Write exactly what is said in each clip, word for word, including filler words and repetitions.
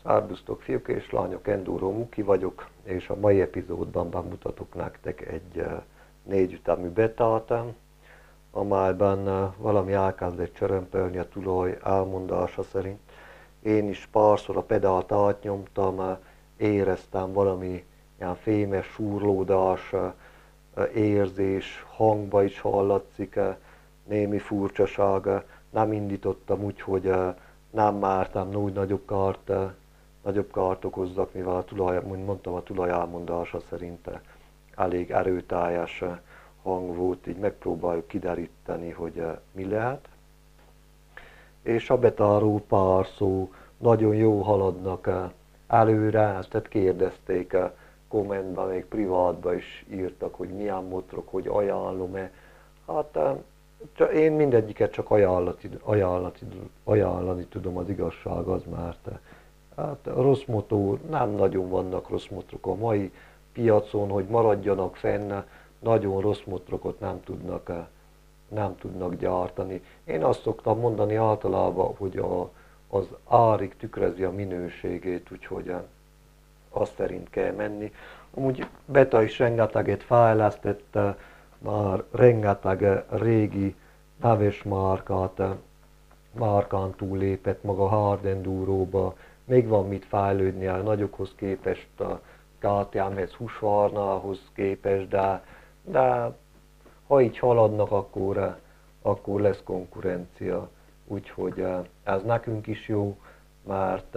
Szerbusztok fiúk és lányok, Enduro Muki vagyok, és a mai epizódban bemutatok nektek egy négyütemű betát, amelyben valami elkezdett csörömpölni a tulaj elmondása szerint. Én is párszor a pedált átnyomtam, éreztem valami ilyen fémes súrlódás, érzés, hangba is hallatszik némi furcsaság. Nem indítottam úgy, hogy nem mártam úgy nagyobb kárt, nagyobb kárt okozzak, mivel a tulaj, mint mondtam, a tulaj elmondása szerint elég erőteljes hang volt, így megpróbáljuk kideríteni, hogy mi lehet. És a betáról pár szó, nagyon jó haladnak előre, ezt kérdezték kommentben, még privátban is írtak, hogy milyen motorok, hogy ajánlom-e. Hát én mindegyiket csak ajánlati, ajánlati, ajánlani tudom, az igazság az, mert hát rossz motor, nem nagyon vannak rossz motorok a mai piacon, hogy maradjanak fenn, nagyon rossz motorokat nem tudnak, nem tudnak gyártani. Én azt szoktam mondani általában, hogy a, az árig tükrözi a minőségét, úgyhogy azt szerint kell menni. Amúgy Beta is rengeteget fejlesztett, már rengeteg régi neves márkát, márkán túllépett maga Hard Enduróba, még van mit fejlődni a nagyokhoz képest, a ká té em-hez, Husqvarnahoz képest, de, de ha így haladnak, akkor, akkor lesz konkurencia. Úgyhogy ez nekünk is jó, mert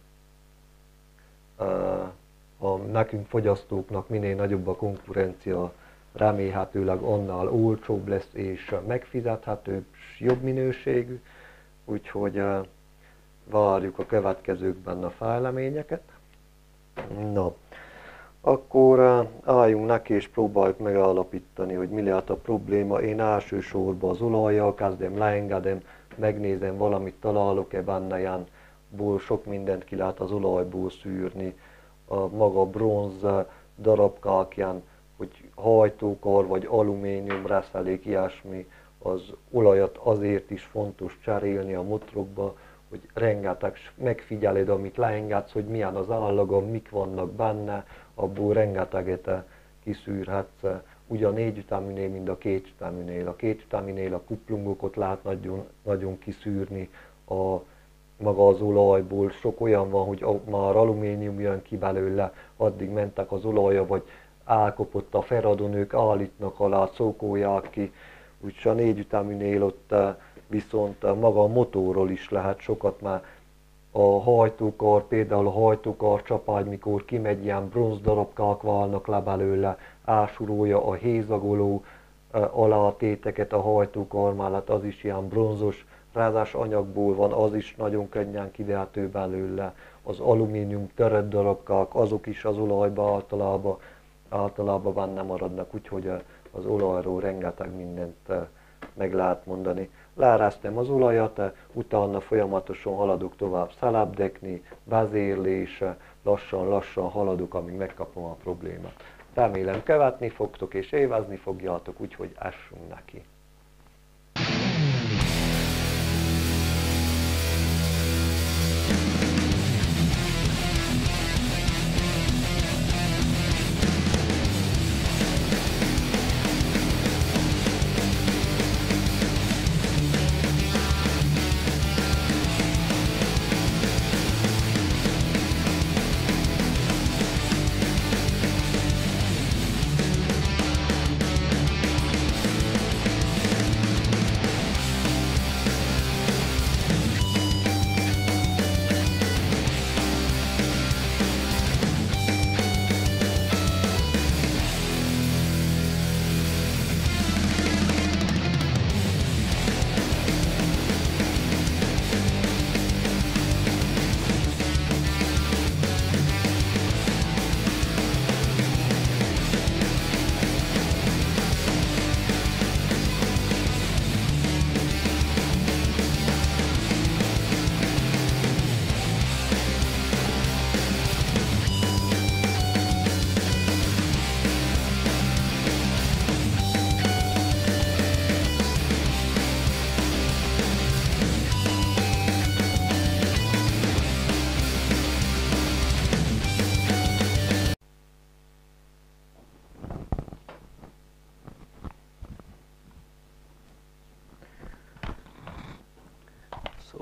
a nekünk fogyasztóknak minél nagyobb a konkurencia, remélhetőleg annál olcsóbb lesz és megfizethetőbb, jobb minőségű, úgyhogy uh, várjuk a következőkben a fejleményeket. Na, akkor uh, álljunk neki és próbáljuk megállapítani, hogy mi lehet a probléma. Én elsősorban az olajjal kezdem, leengedem, megnézem, valamit találok-e benne, ilyenból sok mindent ki lehet az olajból szűrni, a maga bronz darabkák, ilyen, hogy hajtókar vagy alumínium reszelék, ilyesmi, az olajat azért is fontos cserélni a motorokba, hogy rengeteg megfigyeled, amit leengedsz, hogy milyen az állaga, mik vannak benne, abból rengeteget kiszűrhetsz, ugye a négyüteműnél, mint a kétüteműnél. A kétüteműnél a kuplungokat lehet nagyon, nagyon kiszűrni, a maga az olajból, sok olyan van, hogy már alumínium jön ki belőle, addig mentek az olajja, vagy elkopott a feradon, ők állítnak alá, szókolják ki, úgyhogy a négyüteműnél ott viszont maga a motorról is lehet sokat, mert a hajtókar, például a hajtókar csapágy, mikor kimegy, ilyen bronzdarabkák válnak le belőle, elsurolja a hézagoló alátéteket a hajtókar mellett, az is ilyen bronzos, rázás anyagból van, az is nagyon könnyen kivehető belőle. Az alumínium törött darabkák, azok is az olajba általában, általában benne maradnak, úgyhogy az olajról rengeteg mindent meg lehet mondani. Leeresztem az olajat, utána folyamatosan haladok tovább szelepdekni, vezérlés, lassan-lassan haladok, amíg megkapom a problémát. Remélem követni fogtok és élvezni fogjátok, úgyhogy essünk neki.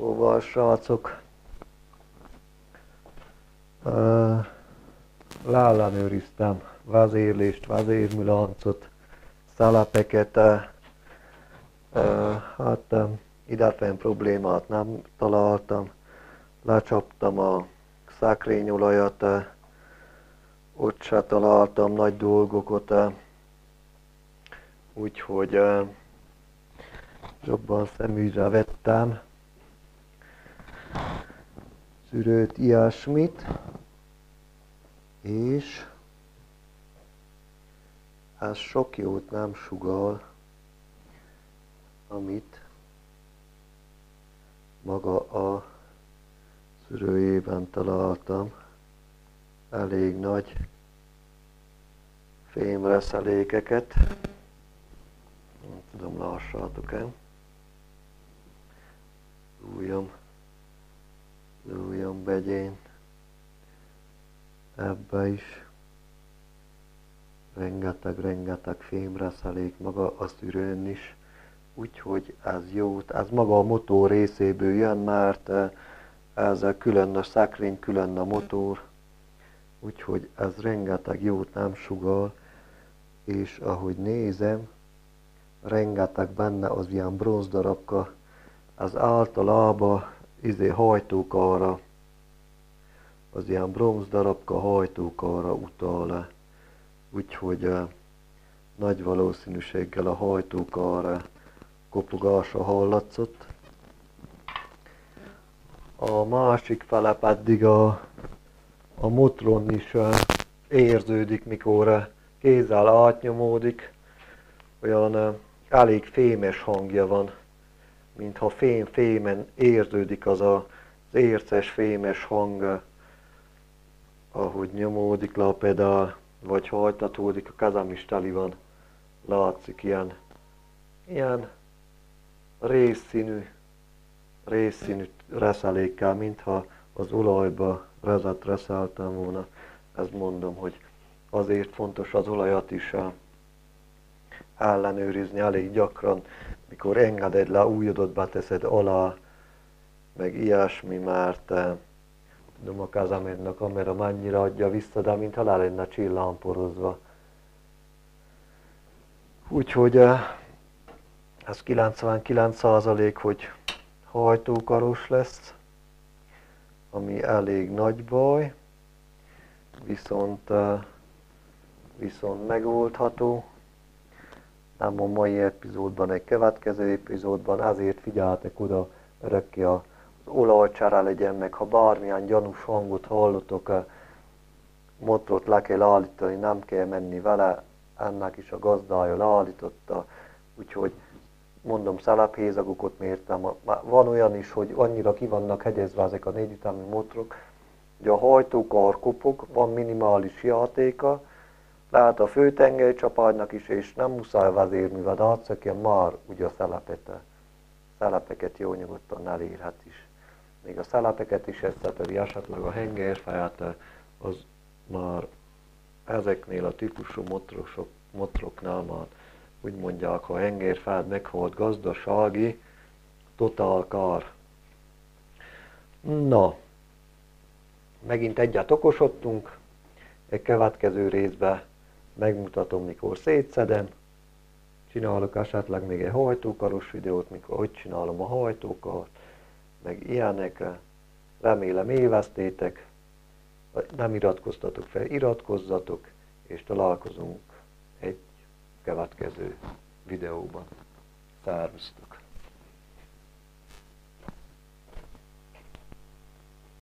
Szóval, srácok, uh, leellenőriztem vezérlést, vezérműláncot, szelepeket, uh, uh, hát um, idefén problémát nem találtam, lecsaptam a szekrényolajat, uh, ott se találtam nagy dolgokat, uh, úgyhogy uh, jobban szemügyre vettem szűrőt, ilyesmit, és ez sok jót nem sugall, amit maga a szűrőjében találtam. Elég nagy fémreszelékeket, nem tudom, lássátok-e, lújjam, lújjam begyén, ebbe is rengeteg-rengeteg fémreszelék maga a szűrőn is, úgyhogy ez jót, ez maga a motor részéből jön, mert ez külön a szekrény, külön a motor, úgyhogy ez rengeteg jót nem sugall, és ahogy nézem, rengeteg benne az ilyen bronzdarabka, az általában izé hajtókarra, az ilyen bronzdarabka hajtókarra utal, úgyhogy uh, nagy valószínűséggel a hajtókar kopogása hallatszott. A másik fele pedig a, a motron is uh, érződik, mikor uh, kézzel átnyomódik, olyan uh, elég fémes hangja van, mintha fém-fémen érződik az a, az érces fémes hang, uh, ahogy nyomódik le a pedál, vagy hajtatódik, a kezem is teli van, látszik ilyen, ilyen részszínű, részszínű reszelékkel, mintha az olajba rezet reszeltem volna. Ezt mondom, hogy azért fontos az olajat is ellenőrizni elég gyakran, mikor engeded le újodat, beteszed alá, meg ilyesmi, mert tudom, a kezemben a kamera mennyire adja vissza, de mintha le lenne csillámporozva. Úgyhogy ez kilencvenkilenc százalék, hogy hajtókaros lesz, ami elég nagy baj, viszont, viszont megoldható. Nem a mai epizódban, egy következő epizódban, ezért figyeltek oda örökké az olajcsere legyen, meg ha bármilyen gyanús hangot hallotok, motrot le kell állítani, nem kell menni vele, ennek is a gazdája leállította, úgyhogy mondom, szelephézagokat mértem. Van olyan is, hogy annyira ki vannak hegyezve ezek a négyütemű motrok, hogy a hajtókar kopog, van minimális játéka, lehet a főtengelycsapágynak is, és nem muszáj vezérműved átszökjen már ugye a szelepet. Szelepeket jó nyugodtan elérhet is. Még a szelepeket is összetöri, esetleg a hengerfejet, az már ezeknél a típusú motrosok, motroknál már úgy mondják, ha a hengerfejed meghalt, gazdasági, totál kár. Na, megint egyet okosodtunk, egy következő részben megmutatom, mikor szétszedem, csinálok esetleg még egy hajtókaros videót, mikor hogy csinálom a hajtókart, meg ilyenekre. Remélem élveztétek, nem iratkoztatok fel, iratkozzatok, és találkozunk egy következő videóban. Szervusztok!